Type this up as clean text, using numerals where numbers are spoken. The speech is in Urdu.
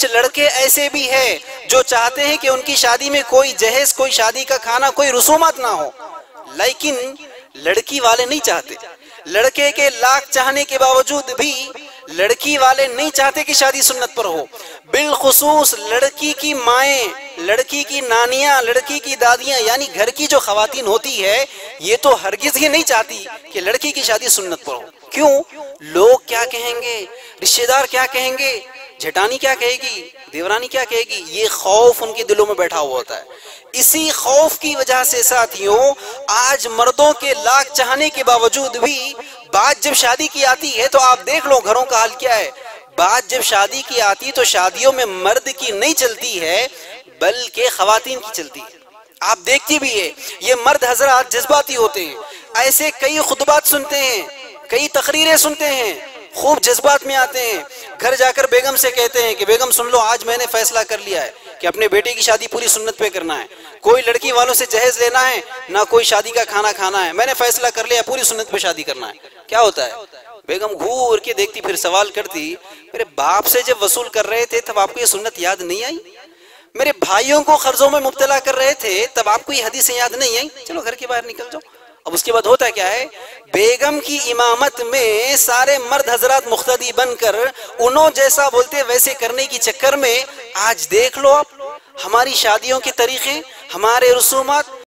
کچھ لڑکے ایسے بھی ہیں جو چاہتے ہیں کہ ان کی شادی میں کوئی جہیز، کوئی شادی کا کھانا، کوئی رسومات نہ ہو، لیکن لڑکی والے نہیں چاہتے. لڑکے کے لاکھ چاہنے کے باوجود بھی لڑکی والے نہیں چاہتے کہ شادی سنت پر ہو. بالخصوص لڑکی کی مائیں، لڑکی کی نانیاں، لڑکی کی دادیاں، یعنی گھر کی جو خواتین ہوتی ہے، یہ تو ہرگز ہی نہیں چاہتی کہ لڑکی کی شادی سنت پر ہو. کیوں؟ لوگ کیا کہیں گے، رشتہ دار کیا کہیں گے، جھٹانی کیا کہے گی، دیورانی کیا کہے گی. یہ خوف ان کے دلوں میں بیٹھا ہوا ہوتا ہے. اسی خوف کی وجہ سے ساتھیوں آج مردوں کے لاکھ چاہنے کے باوجود بھی بات جب شادی کی آتی ہے تو آپ دیکھ لو گھروں کا حال کیا ہے. بات جب شادی کی آتی تو شادیوں میں مرد کی نہیں چلتی ہے بلکہ خواتین کی چلتی ہے. آپ دیکھتی بھی ہے یہ مرد حضرات جذباتی ہوتے ہیں، ایسے کئی خطبات سنتے ہیں، کئی تقریریں سنتے ہیں، خوب جذبات میں آتے ہیں، گھر جا کر بیگم سے کہتے ہیں کہ بیگم سن لو، آج میں نے فیصلہ کر لیا ہے کہ اپنے بیٹے کی شادی پوری سنت پہ کرنا ہے، کوئی لڑکی والوں سے جہیز لینا ہے نہ کوئی شادی کا کھانا کھانا ہے، میں نے فیصلہ کر لیا پوری سنت پہ شادی کرنا ہے. کیا ہوتا ہے؟ بیگم گھور کے دیکھتی، پھر سوال کرتی، میرے باپ سے جب وصول کر رہے تھے تب آپ کو یہ سنت یاد نہیں آئی؟ میرے بھائیوں کو قرضوں میں مبتلا کر رہے تھے تب آپ کو یہ حدیثیں یاد نہیں آئی؟ چلو گھر کے باہر نکل جاؤ. اب اس کے بعد ہوتا کیا ہے، بیگم کی امامت میں سارے مرد حضرات مقتدی بن کر انہوں جیسا بولتے ویسے کرنے کی چکر میں آج دیکھ لو آپ ہماری شادیوں کے طریقے، ہمارے رسومات،